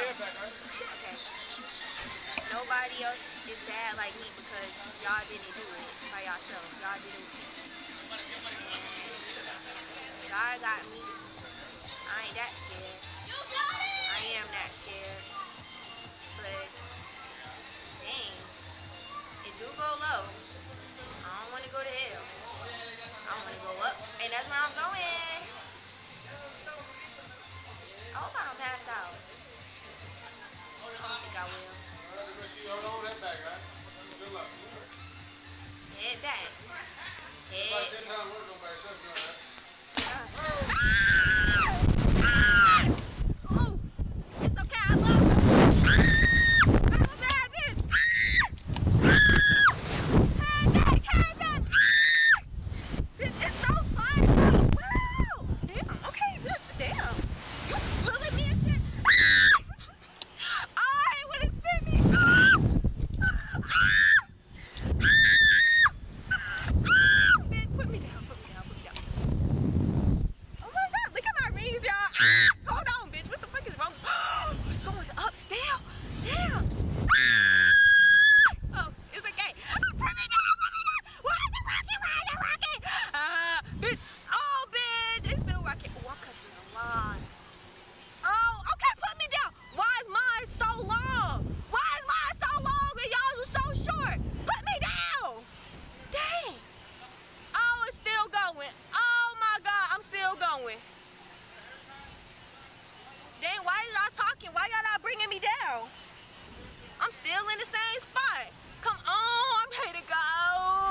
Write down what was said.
Okay. Nobody else is bad like me because y'all didn't do it by yourself. Y'all did it with me. And God got me. I ain't that scared. I am that scared. But dang, it do go low. I don't want to go to hell. I want to go up. And that's where I'm going. I hope I don't pass out. I don't think I will. Head back. Head.